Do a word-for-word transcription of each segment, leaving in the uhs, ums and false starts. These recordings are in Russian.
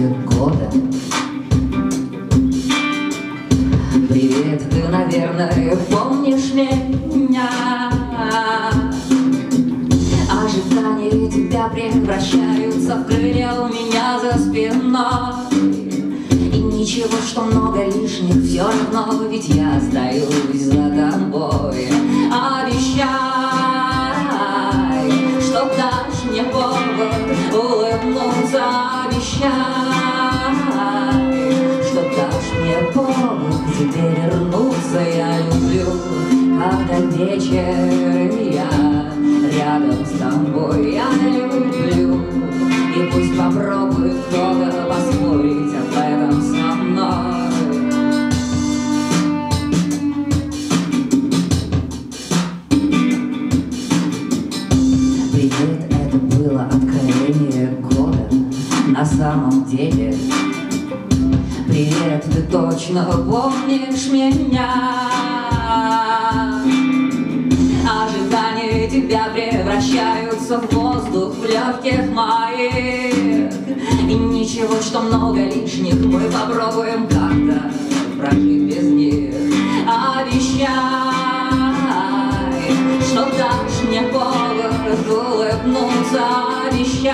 года. Привет, ты, наверное, помнишь меня. Ожидания тебя превращаются в крылья у меня за спиной. И ничего, что много лишних, все равно, ведь я остаюсь за тобой. Обещай, что дашь мне повод улыбнуться. Обещай, что дашь мне повод к тебе вернуться. Я люблю, когда вечер я рядом с тобой. Я люблю, и пусть попробует кто-то поспорить об этом со мной. Привет, это было откровение года. На самом деле, привет, ты точно помнишь меня. Ожидания тебя превращаются в воздух в легких моих. И ничего, что много лишних, мы попробуем как-то прожить без них. Обещай, что дашь мне повод улыбнуться. Обещай,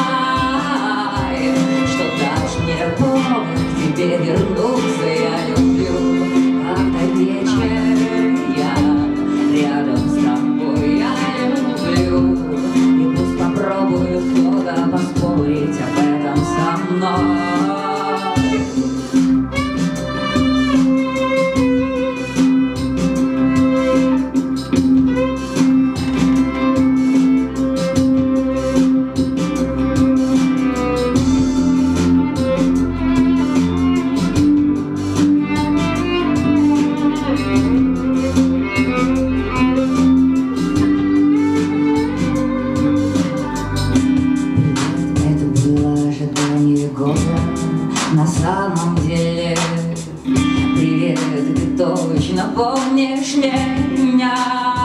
что дашь мне повод к тебе вернуться. Я люблю, когда вечер я рядом с тобой. Я люблю, и пусть попробует кто-то поспорить об этом со мной. На самом деле, привет, ты точно помнишь меня.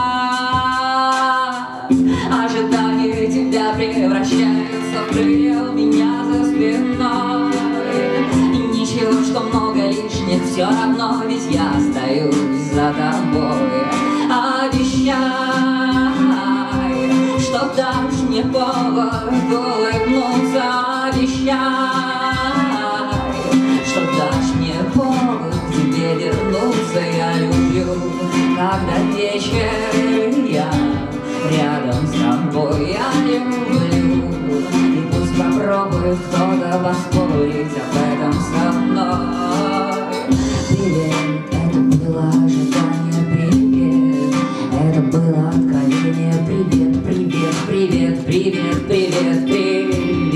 Ожидания тебя превращаются в крылья у меня за спиной. И ничего, что много лишних, все равно, ведь я остаюсь за тобой. Обещай, что дашь мне повод улыбнуться. Обещай, что дашь мне повод к тебе вернуться. Я люблю, когда вечер я рядом с тобой. Я люблю, и пусть попробует кто-то поспорить об этом со мной. Привет, это было ожидание. Привет, это было откровение. Привет, привет, привет, привет, привет, привет.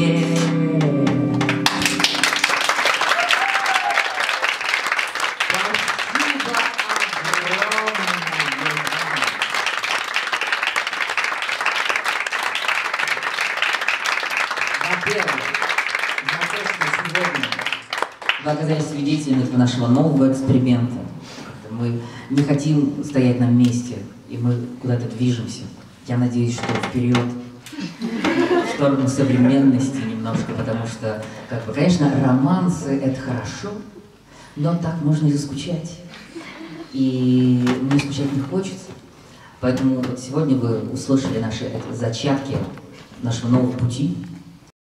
Вы оказались свидетелями нашего нового эксперимента. Мы не хотим стоять на месте, и мы куда-то движемся. Я надеюсь, что вперед, в сторону современности немножко, потому что, как бы, конечно, романсы — это хорошо, но так можно и заскучать. И мне скучать не хочется. Поэтому вот сегодня вы услышали наши зачатки нашего нового пути.